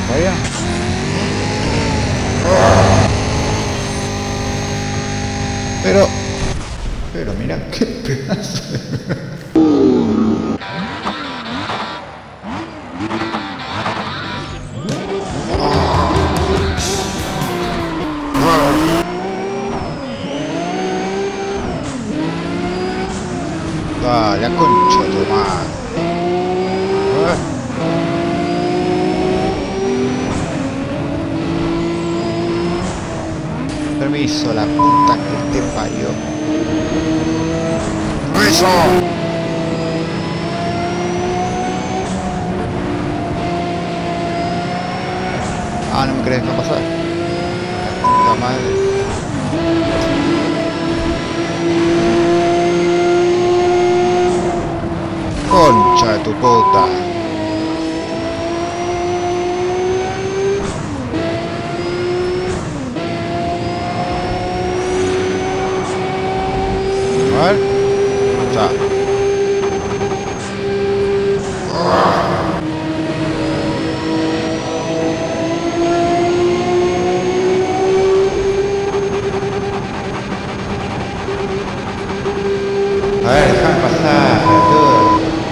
para allá. Pero mira qué pedazo de... La concha de tu madre. Permiso, la puta que te parió. ¡Permiso! Ah, no me querés dejar pasar. La puta madre. Concha de tu puta. A ver. Ya. A ver, déjame pasar, todo.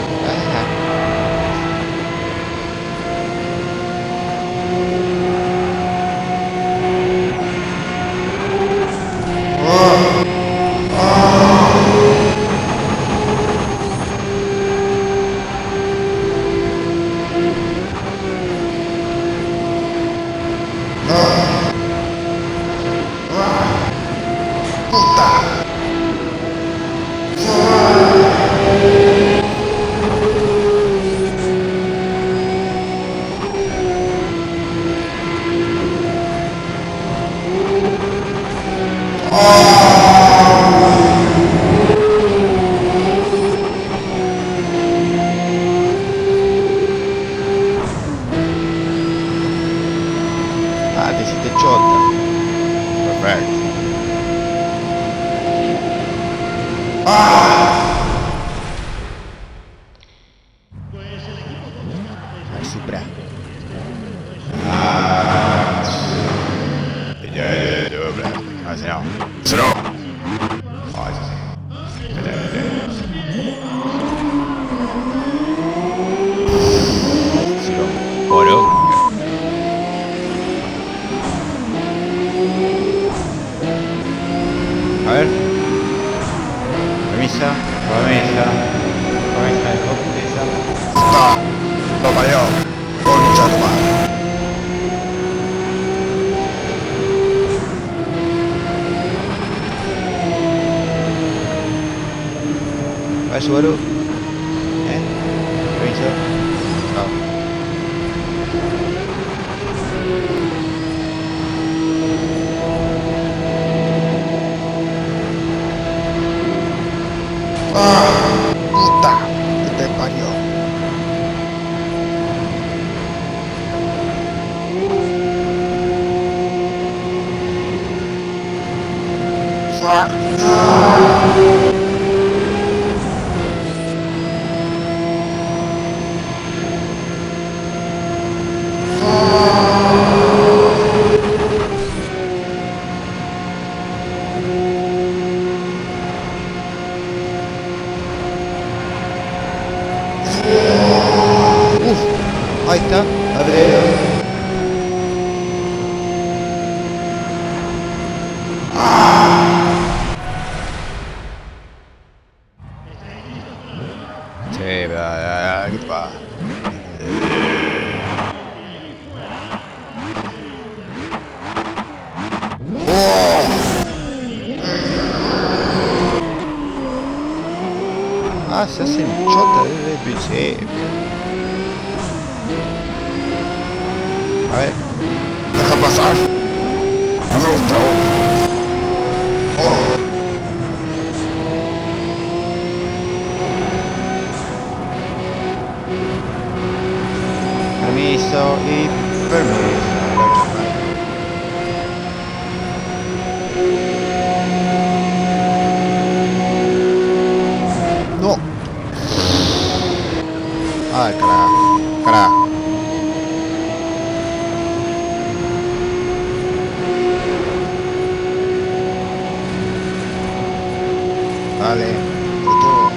Ah, te hiciste chota. Perfecto. Al Supra. A ver. Remisa. Remisa de copia. Toma yo. Concha tu madre. A ver, Subaru. Remisa. Chao. Puta, que te parió. Ahí está, alrededor. Sí, ¿qué te pasa? Ah, se hacen chota desde el principio. A ver. Deja pasar. No me gusta. Permiso y permiso. No. Ay, carajo. Carajo. Vale, puto.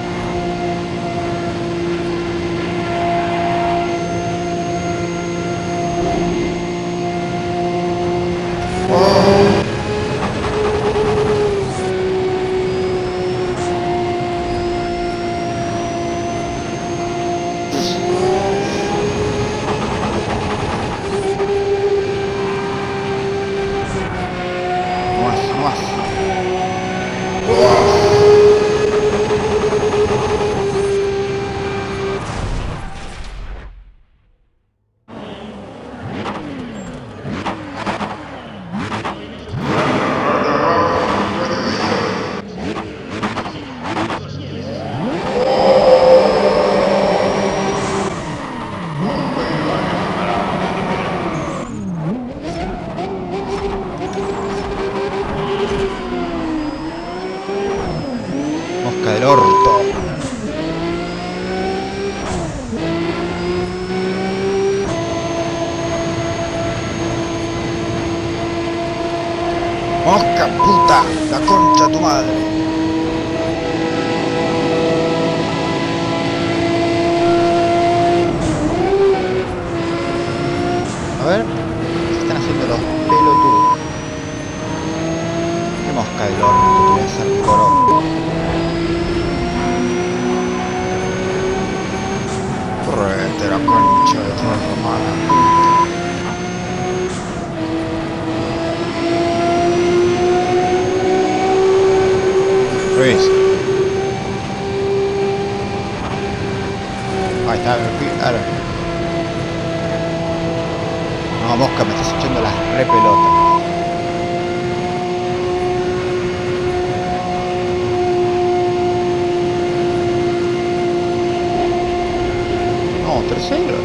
Mosca del orto. Mosca puta, la concha de tu madre. A ver, ¿qué están haciendo los pelotudos? Qué mosca del orto, te voy a hacer coro. Correte la concha de tu hermana. Luis. Ahí está, ahora. No, mosca, me estás echando las re pelotas. No, tercero.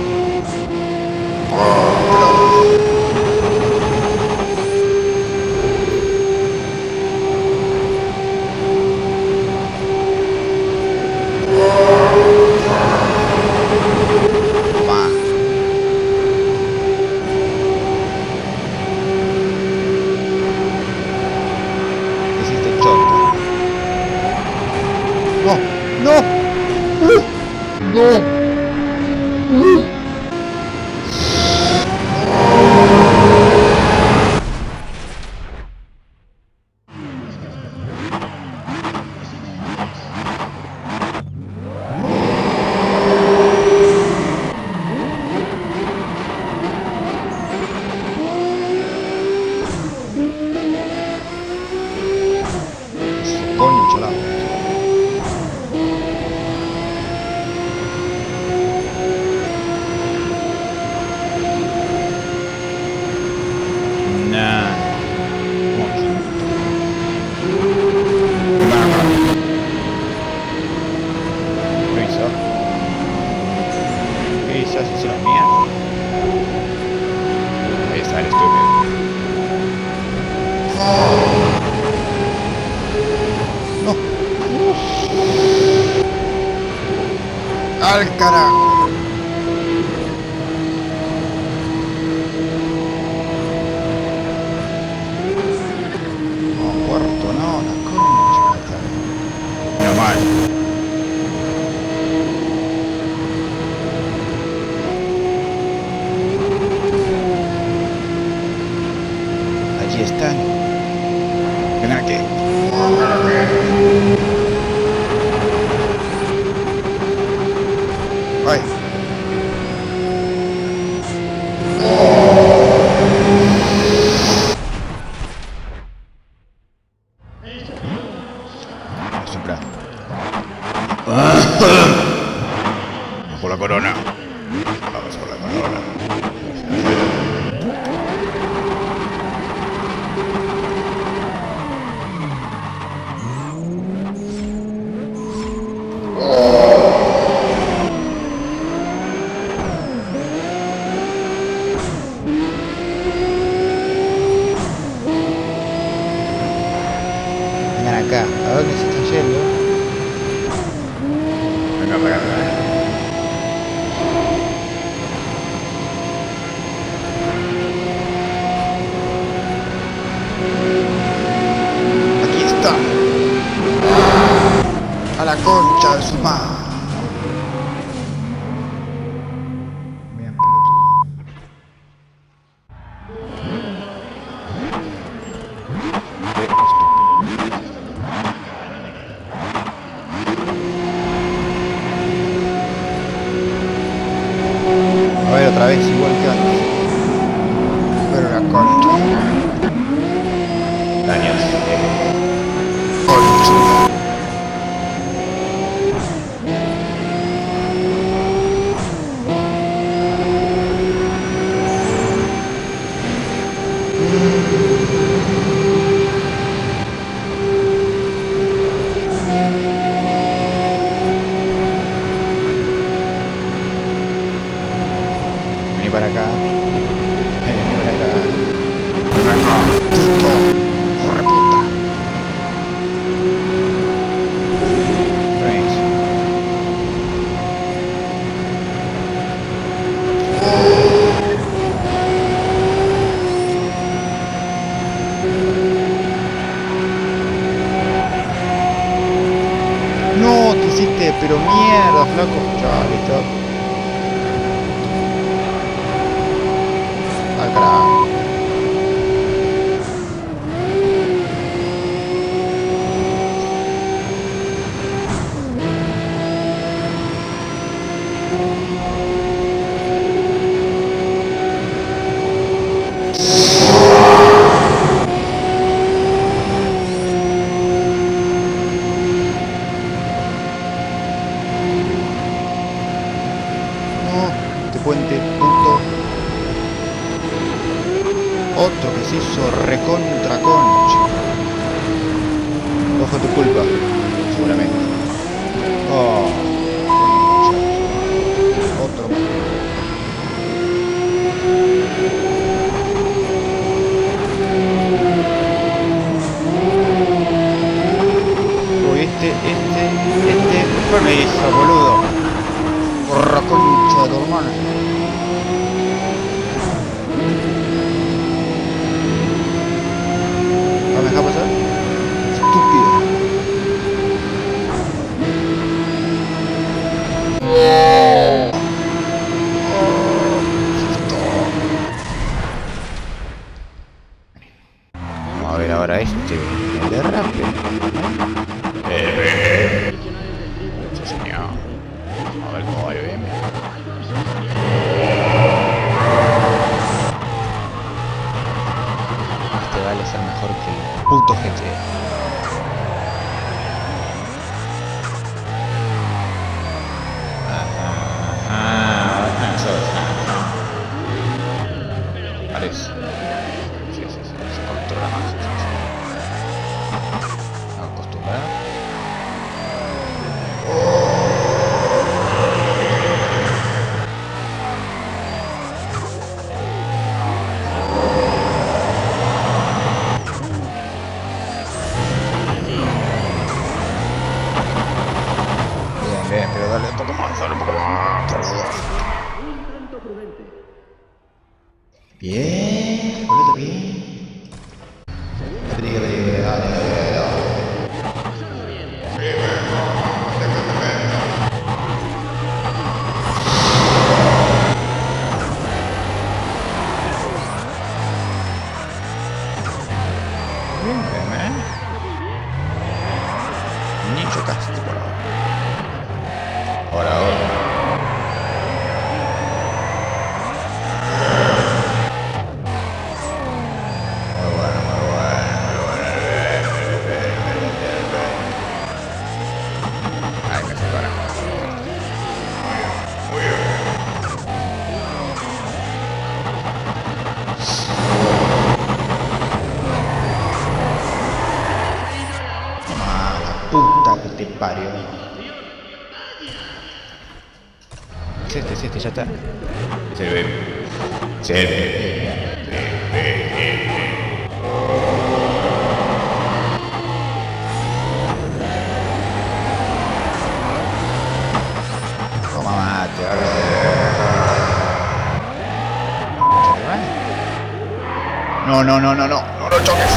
¡Al carajo! No, puerto, no, la concha. No mal. Allí están. Ven aquí. Ay. Sopla. Vamos por la corona. Vamos por la corona. Daños. Concha. Vení para acá. Vení para acá. Ven acá, puto. Corre puta. Frames. No, te hiciste, pero mierda, flaco. Ya, listo. Al carajo. No, este puente, puto. Otro que se hizo recontra concha. No fue tu culpa, seguramente. Oh, concha. Otro más. Uy, este me hizo, boludo. Porra concha de tu hermana. ¿No me deja pasar? Estúpido. Vamos a ver ahora este. El derrape. Sí, señor. A ver cómo va el BM. Este vale ser mejor que el puto GT. Parece. Sí, se controla más. Acostumbrado. Bien, pero dale un poco más, dale un poco más. Bien, boludo, bien. Ni chocaste por ahora. Ahora. Ay, me fue para. Puta que te parió. Es este, ya está. Se ve. Se ve. Toma mate, no, no, no, no, no. No lo choques.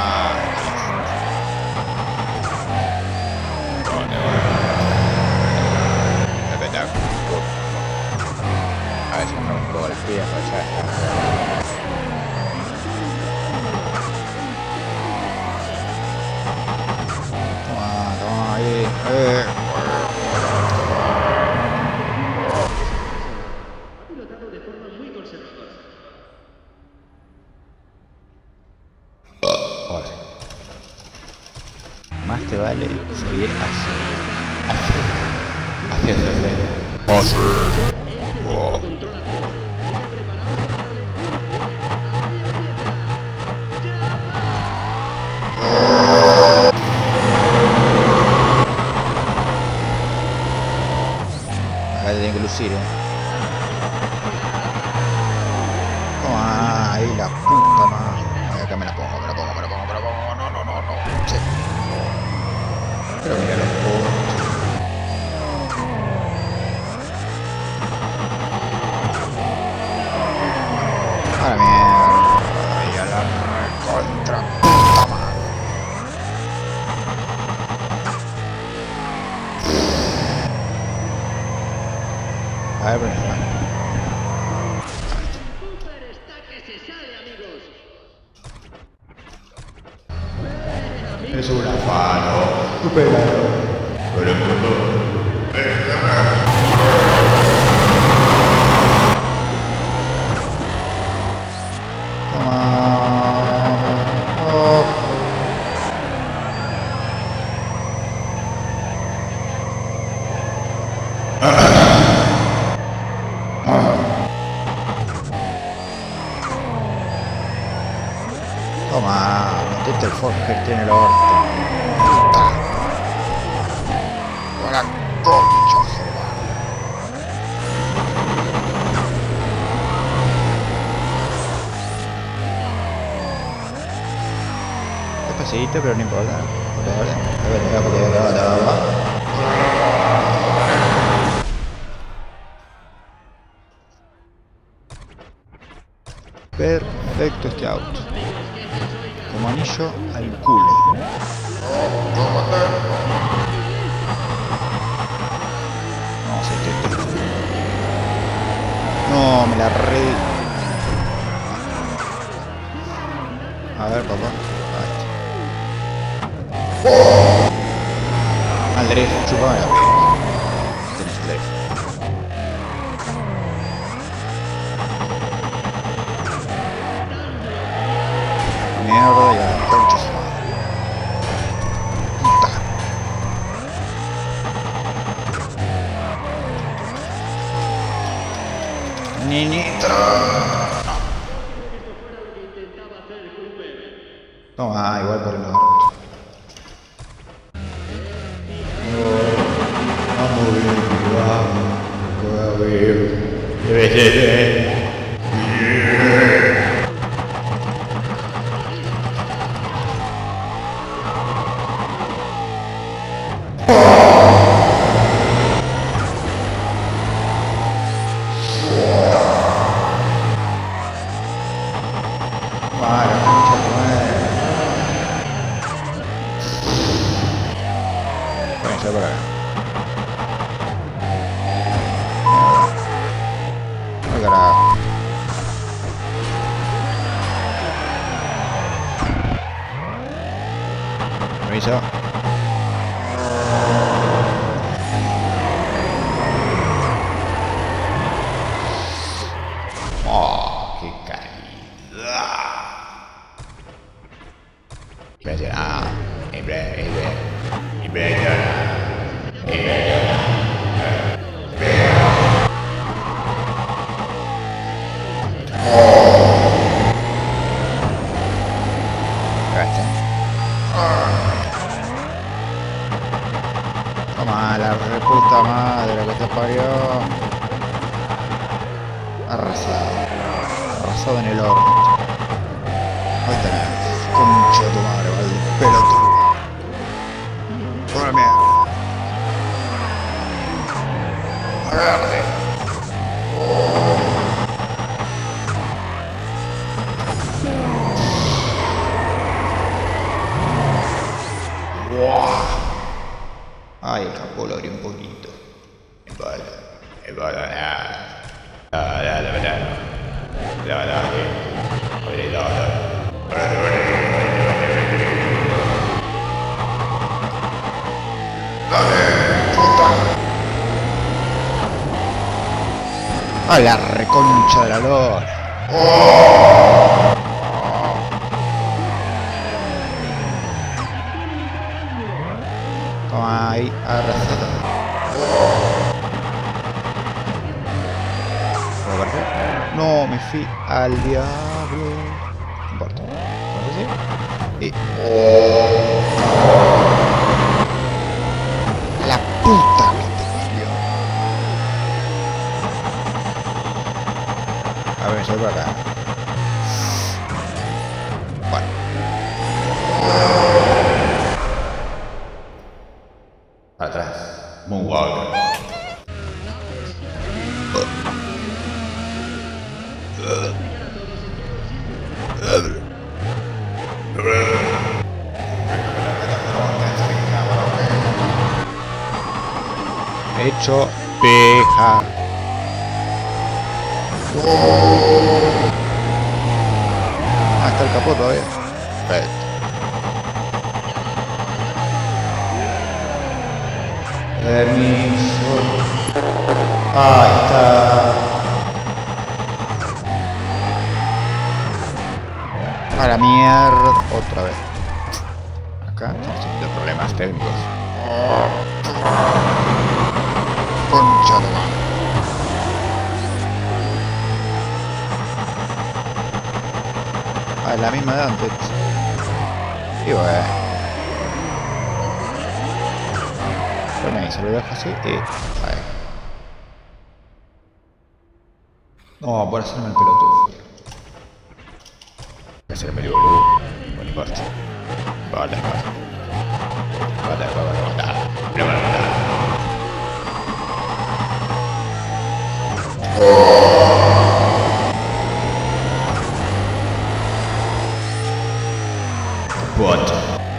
A ver si no golpea allá. Toma ahí. Ahora sí. más te vale seguir así. Hacia el acá tienen que lucir, Toma, ahí la puta madre. Acá me la pongo. No. Sí. Pero mira los puntos. A la mierda. Ay, a la recontra puta madre. A ver, es un afano. Pero el mundo. Toma, metete el Forger, tiene el orto. Puta. Con la concha, joder. Despacito, pero no importa. Perfecto este auto. Como anillo al culo. No, sé qué. No, me la re... A ver, papá. Al derecho, chupame la pena. Tenés el derecho. Mierda, ya, concha su madre. Puta. Niñito. Toma, igual por el norte. Permiso. Oh, qué caída. Impresionante. Toma la reputa madre que te parió. Arrasado en el horno. Ahí tenés, concha de tu madre, vale, pelotudo. Toma la mierda. Agarre. Wow. Ay, escapó, lo abrí un poquito. A la reconcha de la lora. Luffy al diablo. No importa. Entonces sí. Y... La puta que te parió. A ver, me salgo acá. Bueno. Para atrás. Moonwalker. Hecho peja. Ah, está el capó todavía. Perfecto. Permiso. Ahí está. A la mierda. Otra vez. Acá estamos teniendo problemas técnicos. Concha de madre. Ah, es la misma de antes. Y bueno. Bueno, se lo dejo así y... Ahí. No, por hacerme el pelotudo. Voy a hacerme el boludo. No importa. Vale, vale. Vale, vale, vale. What?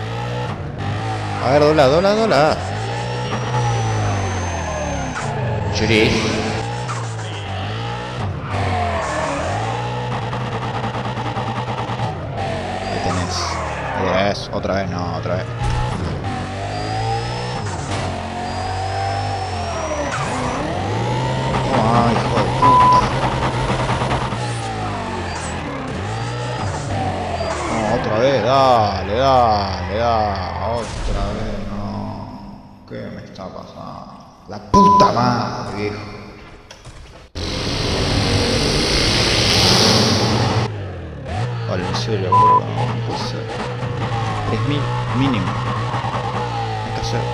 A ver, dobla. Chris. Ahí tenés. Yes, otra vez, no, otra vez. Ay, hijo de puta. No, otra vez, dale. Otra vez, no. ¿Qué me está pasando? La puta madre, viejo. Vale, en serio, bro. No puede ser. 3000 mínimo. Hay que hacer.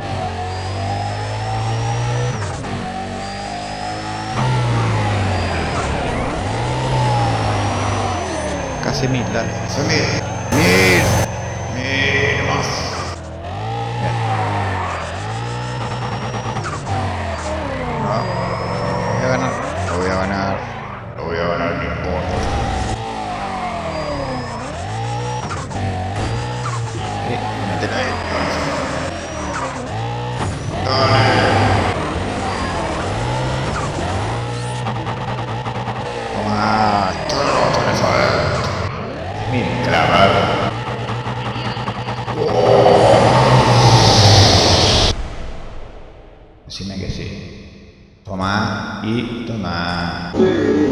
Casi 1000, dale. Casi 1000. 1000 más. Bien. No. Voy a ganar. Lo voy a ganar, no importa. Métela ahí. Toma. Bien clavado. Decime que sí. Toma y toma.